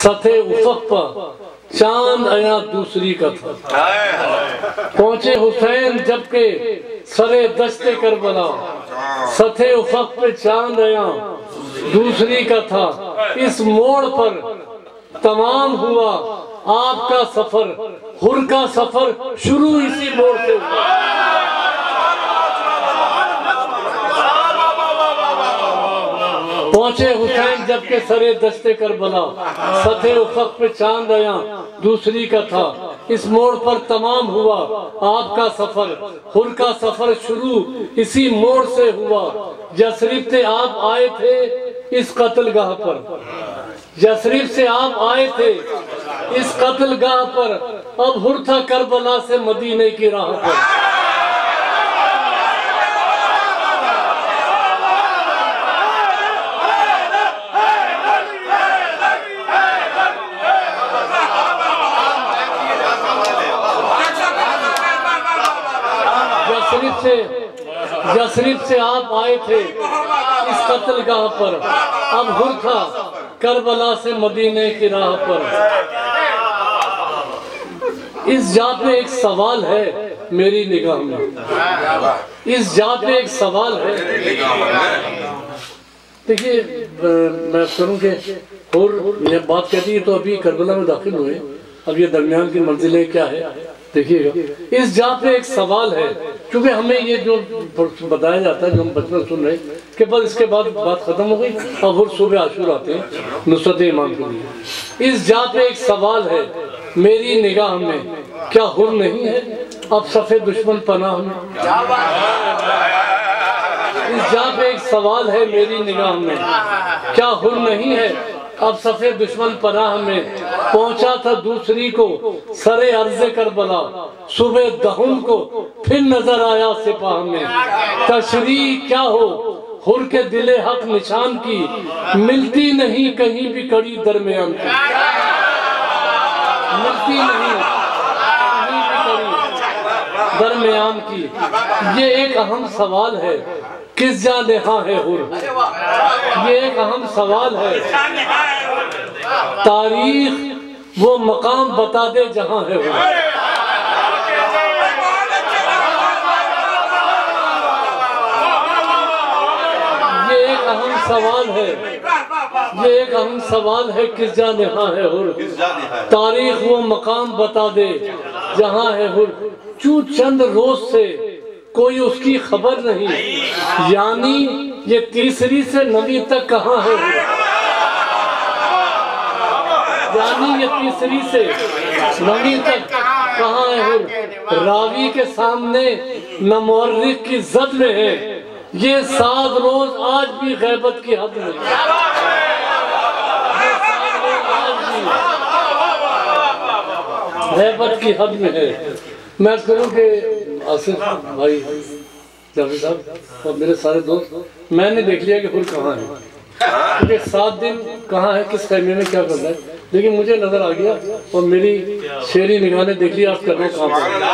सथे उफक पर चांद आया दूसरी का था। पहुंचे हुसैन जबकि सरे दस्ते करबला, सथे उफक पे चांद आया दूसरी का था। इस मोड़ पर तमाम हुआ आपका सफर, हुर का सफर शुरू इसी मोड़ से हुआ। पहुंचे हुसैन जबकि सरे दस्ते करबला, सथे उफक पे चांद आया दूसरी का था। इस मोड़ पर तमाम हुआ आपका सफर, हुर का सफर शुरू इसी मोड़ से हुआ। यसरिब से आप आए थे इस कत्लगाह पर, यसरिब से आप आए थे इस कत्लगाह पर, अब हुर था करबला से मदीने की राह पर। यसरिब से आप आए थे इस कत्लगाह पर, अब हुर था करबला से मदीने की राह पर। इस जा पे एक सवाल है मेरी निगाह में, इस जा पे एक सवाल है। देखिए मैं करूँ कि हुर ये बात कहती है तो अभी करबला में दाखिल हुए, अब ये दरमियान की मंजिलें क्या है देखिएगा। इस जा पे एक सवाल है, क्योंकि हमें ये जो बताया जाता है, जो हम बचपन सुन रहे कि बस इसके बाद बात खत्म हो गई, अब हुर सुबह आशूर आते हैं नुसरत इमाम के लिए। इस जा पे एक सवाल है मेरी निगाह में, क्या हुर नहीं है अब सफ़े दुश्मन पनाह में? इस जा पे एक सवाल है मेरी निगाह में, क्या हुर नहीं है अब सफ़े दुश्मन पनाह में? पहुंचा था दूसरी को सरे अर्ज़े करबला, सुबह दहुम को फिर नजर आया सिपाह में। तशरीह क्या हो हुर के दिले हक निशान की, मिलती नहीं कहीं भी कड़ी दरमियान की, मिलती नहीं कहीं भी कड़ी दरमियान की। ये एक अहम सवाल है, किस जा लिहा है हुर? ये एक अहम सवाल है, तारीख वो मकाम बता दे जहां है हुर। ये एक अहम सवाल है, ये एक अहम सवाल है, किस जा लिहा है हुर? तारीख वो मकाम बता दे जहां है हुर। चू चंद रोज से कोई उसकी खबर नहीं, यानी ये तीसरी से नवी तक कहाँ है हुर? यानी ये तीसरी से नवी तक कहाँ है हुर? रावी के सामने न मुअर्रिख की जद में है, ये 7 रोज आज भी गैबत की हद में है। गैबत की हद में है। मैं करूँ कि आसिफ भाई जावेद साहब और मेरे सारे दोस्त, मैंने देख लिया कि हुर कहाँ है, क्योंकि 7 दिन कहाँ है, किस खैमे में क्या कर रहा है, लेकिन मुझे नजर आ गया और मेरी शेरी निगाह ने देख लिया आप कर रहे हो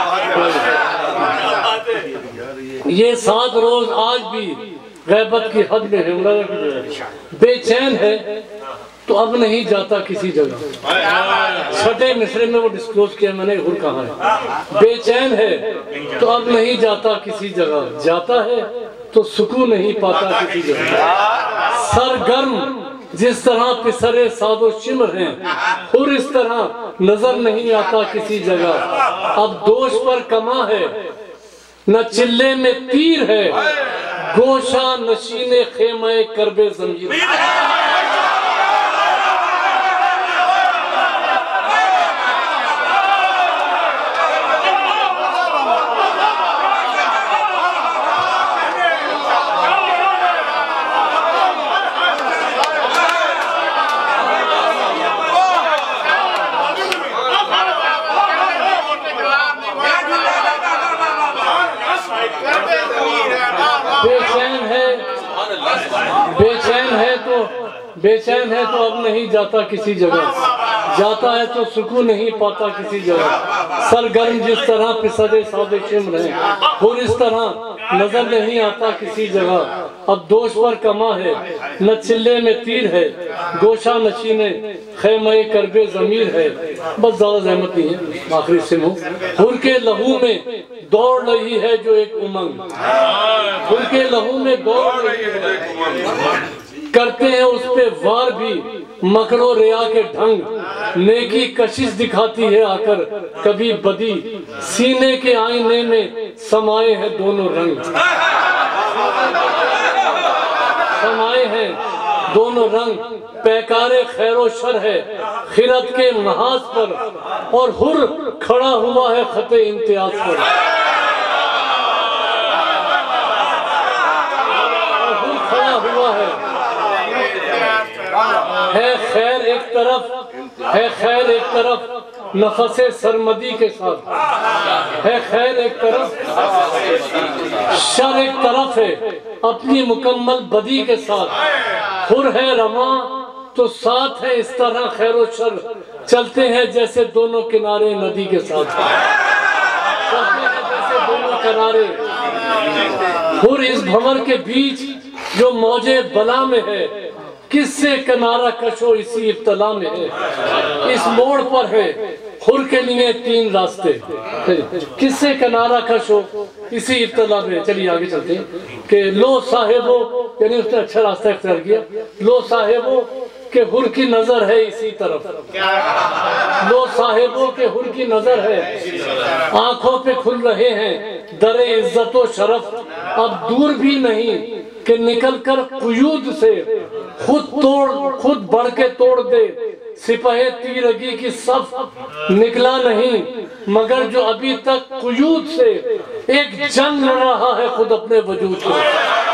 काम। ये 7 रोज आज भी गैबत की हद में है। बेचैन है तो अब नहीं जाता किसी जगह, छठे मिसरे में वो डिस्क्लोज किया मैंने हुर कहाँ है। बेचैन है तो अब नहीं जाता किसी जगह, जाता है तो सुकून नहीं पाता किसी जगह। सरगर्म जिस तरह पिसरे सादो शिमर हैं, हुर इस तरह नजर नहीं आता किसी जगह। अब दोष पर कमा है न चिल्ले में तीर है, गोशा नशीने खेमे करबे जमीर। बेचैन है तो अब नहीं जाता किसी जगह, जाता है तो सुकून नहीं पाता किसी जगह। सरगर्म जिस तरह पिसरे सादे शिमर हैं, हुर इस तरह नजर नहीं आता किसी जगह। अब दोष पर कमा है न चिल्ले में तीर है, गोशा नशीने खैमे करबे जमीर है। बस ज्यादा जहमत नहीं है, आखिरी सिम हो। हुर के लहू में दौड़ रही है जो एक उमंग, हुर के लहू में दौड़ रही है, करते हैं उस पे वार भी मकरो रिया के ढंग। नेकी कशिश दिखाती है आकर कभी बदी, सीने के आईने में समाये हैं दोनों रंग, समाये हैं दोनों रंग। पैकारे खैरो शर है खिरत के महाज पर, और हुर खड़ा हुआ है खते इम्तियाज पर, और हुर खड़ा हुआ है खैर एक तरफ, है खैर एक तरफ नफसे सरमदी के साथ, है खैर एक तरफ, शर एक तरफ है अपनी मुकम्मल बदी के साथ। हुर है रमा तो साथ है इस तरह खैरो शर, चलते हैं जैसे दोनों किनारे नदी के साथ, चलते हैं जैसे दोनों किनारे। हुर इस भंवर के बीच जो मौजे बला में है, किससे किनारा कशो इसी इब्तला में है। इस मोड़ पर है हुर के लिए तीन रास्ते, किससे किनारा कशो इसी इब्तला में। चलिए आगे चलते हैं कि लो साहेबो, यानी उसने अच्छा रास्ता इख्तियार किया। लो साहेबो के हुर की नजर है इसी तरफ, लो साहेबो के हुर की नजर है, आंखों पे खुल रहे हैं दरे इज्जत व शरफ। अब दूर भी नहीं कि निकल कर कुयूद से खुद बढ़ के तोड़ दे सिपाही तीरगी की सफ। निकला नहीं मगर जो अभी तक कुयूद से एक जंग लड़ रहा है खुद अपने वजूद से।